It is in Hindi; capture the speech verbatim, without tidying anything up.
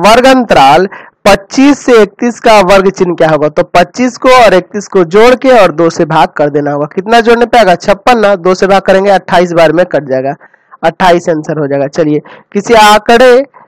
वर्ग अंतराल पच्चीस से इकतीस का वर्ग चिन्ह क्या होगा? तो पच्चीस को और इकतीस को जोड़ के और दो से भाग कर देना होगा। कितना जोड़ने पे आएगा? छप्पन ना, दो से भाग करेंगे अट्ठाईस बार में कट जाएगा, अट्ठाईस आंसर हो जाएगा। चलिए, किसी आंकड़े